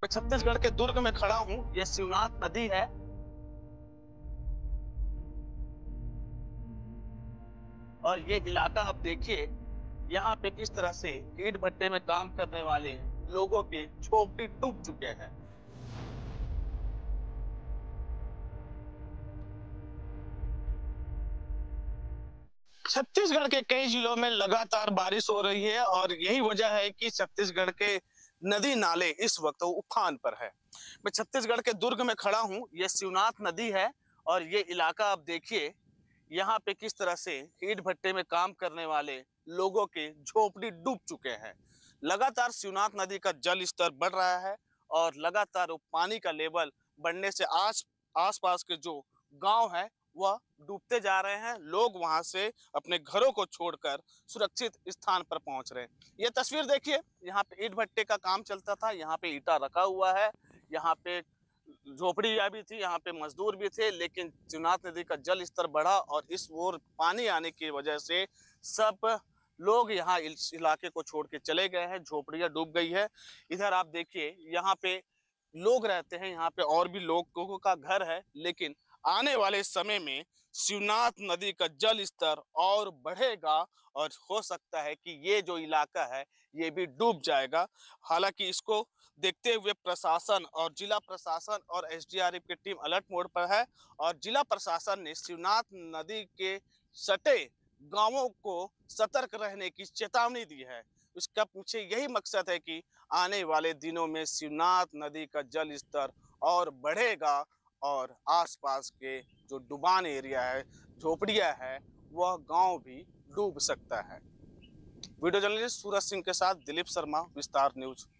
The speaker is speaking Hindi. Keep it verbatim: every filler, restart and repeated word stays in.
मैं छत्तीसगढ़ के दुर्ग में खड़ा हूँ। ये शिवनाथ नदी है। और ये इलाका आप देखिए, यहाँ पे किस तरह से ईंट भट्टे में काम करने वाले लोगों के झोपड़ी डूब चुके हैं। छत्तीसगढ़ के कई जिलों में लगातार बारिश हो रही है और यही वजह है कि छत्तीसगढ़ के नदी नाले इस वक्त उफान पर है। मैं छत्तीसगढ़ के दुर्ग में खड़ा हूँ। ये शिवनाथ नदी है और ये इलाका आप देखिए, यहाँ पे किस तरह से ईंट भट्टे में काम करने वाले लोगों के झोपड़ी डूब चुके हैं। लगातार शिवनाथ नदी का जल स्तर बढ़ रहा है और लगातार वो पानी का लेवल बढ़ने से आस आसपास के जो गांव है वह डूबते जा रहे हैं। लोग वहां से अपने घरों को छोड़कर सुरक्षित स्थान पर पहुंच रहे हैं। ये तस्वीर देखिए, यहाँ पे ईंट भट्टे का काम चलता था, यहाँ पे ईंटा रखा हुआ है, यहाँ पे झोपड़ियां भी थी, यहाँ पे मजदूर भी थे। लेकिन शिवनाथ नदी का जल स्तर बढ़ा और इस ओर पानी आने की वजह से सब लोग यहाँ इस इलाके को छोड़ के चले गए हैं। झोपड़ियां डूब गई है। इधर आप देखिए, यहाँ पे लोग रहते हैं, यहाँ पे और भी लोगों का घर है। लेकिन आने वाले समय में शिवनाथ नदी का जल स्तर और बढ़ेगा और हो सकता है कि ये जो इलाका है ये भी डूब जाएगा। हालांकि इसको देखते हुए प्रशासन और जिला प्रशासन और एसडीआरएफ की टीम अलर्ट मोड पर है और जिला प्रशासन ने शिवनाथ नदी के सटे गांवों को सतर्क रहने की चेतावनी दी है। इसका पीछे यही मकसद है कि आने वाले दिनों में शिवनाथ नदी का जल स्तर और बढ़ेगा और आसपास के जो डुबान एरिया है, झोपड़ियां है, वह गांव भी डूब सकता है। वीडियो जर्नलिस्ट सूरज सिंह के साथ दिलीप शर्मा, विस्तार न्यूज।